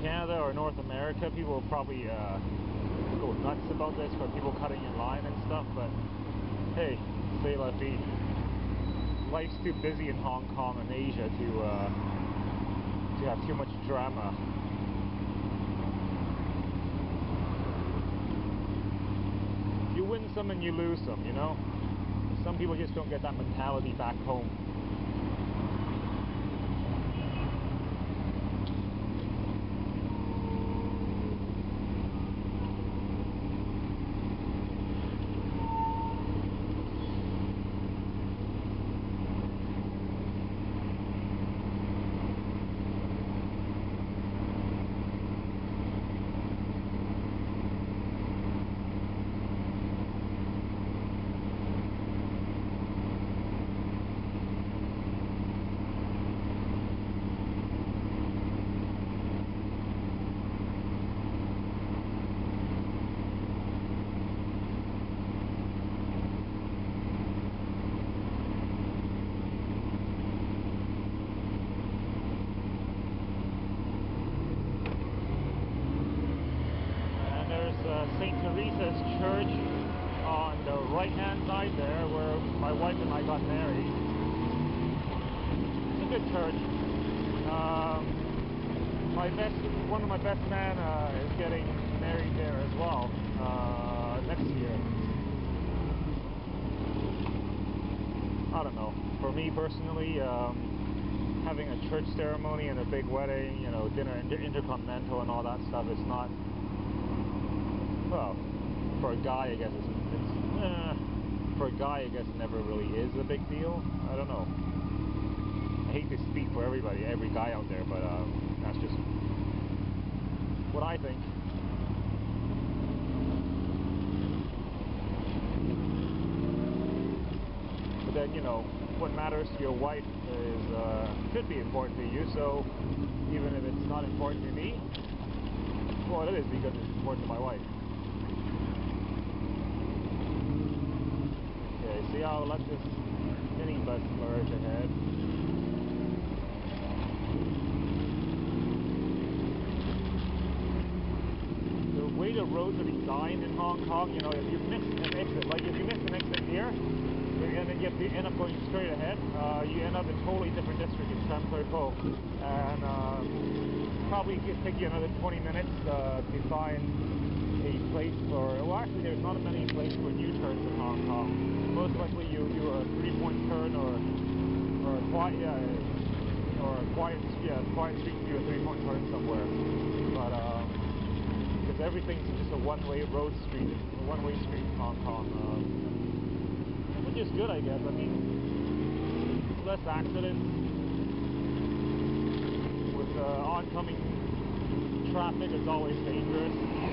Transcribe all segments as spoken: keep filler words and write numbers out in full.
Canada or North America, people will probably uh, go nuts about this for people cutting in line and stuff, but hey, say la vie. Life's too busy in Hong Kong and Asia to, uh, to have too much drama. You win some and you lose some, you know? Some people just don't get that mentality back home. Saint Teresa's Church on the right-hand side there, where my wife and I got married. It's a good church. Um, my best, one of my best man uh, is getting married there as well uh, next year. I don't know. For me personally, um, having a church ceremony and a big wedding, you know, dinner, inter intercontinental, and all that stuff, it's not. Well, for a guy, I guess it's, it's eh, for a guy, I guess it never really is a big deal. I don't know. I hate to speak for everybody, every guy out there, but um, that's just what I think. But then, you know, what matters to your wife is uh, should be important to you. So even if it's not important to me, well, it is because it's important to my wife. Okay, see, I'll let this minibus merge ahead. The way the roads are designed in Hong Kong, you know, if you miss an exit, like if you miss an exit here, and then you have to end up going straight ahead, uh, you end up in a totally different district in San Francisco, and uh, probably it'll take you another twenty minutes uh, to find a place for, well actually there's not many places for U-turns in Hong Kong. Most likely you do a three-point turn or or a quiet yeah, or a quiet yeah quiet street to do a three-point turn somewhere. But um, because everything's just a one-way road street, a one-way street in Hong Kong, um, which is good, I guess. I mean, less accidents with uh, oncoming traffic. It's always dangerous.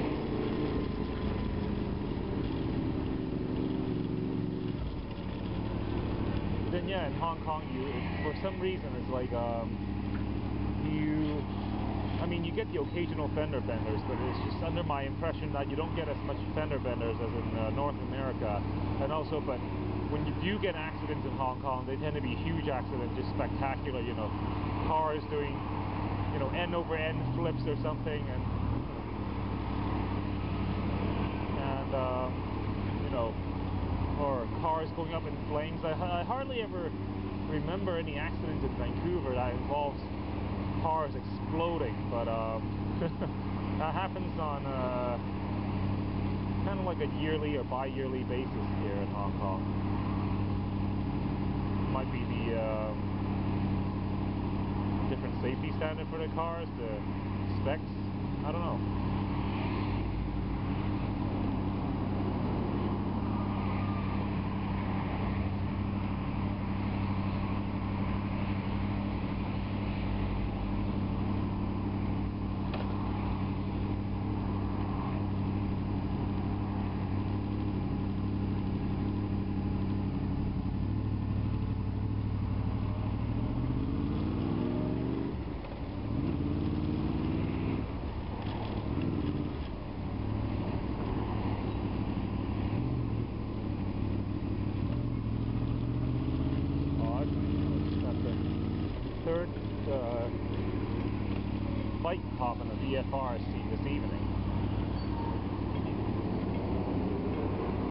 Then yeah, in Hong Kong, you for some reason it's like um, you. I mean, you get the occasional fender benders, but it's just under my impression that you don't get as much fender benders as in uh, North America. And also, but when you do get accidents in Hong Kong, they tend to be huge accidents, just spectacular. You know, cars doing, you know, end over end flips or something, and and um, you know. Or cars going up in flames. I, I hardly ever remember any accidents in Vancouver that involves cars exploding, but um, that happens on uh, kind of like a yearly or bi-yearly basis here in Hong Kong. Might be the uh, different safety standard for the cars, the specs. I don't know. sight pop on the V F R scene this evening.